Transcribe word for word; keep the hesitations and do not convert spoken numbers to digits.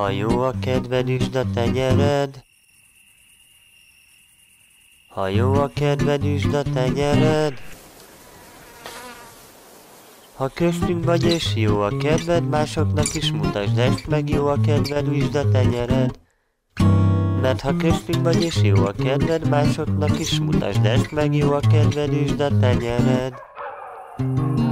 Ha jó a kedved, üsd a tenyered. Ha jó a kedved, üsd a tenyered. Ha köztünk vagy és jó a kedved, másoknak is mutasd ezt meg, jó a kedved, üsd a tenyered. Mert ha köztünk vagy és jó a kedved, másoknak is mutasd ezt meg, jó a kedved, üsd a tenyered.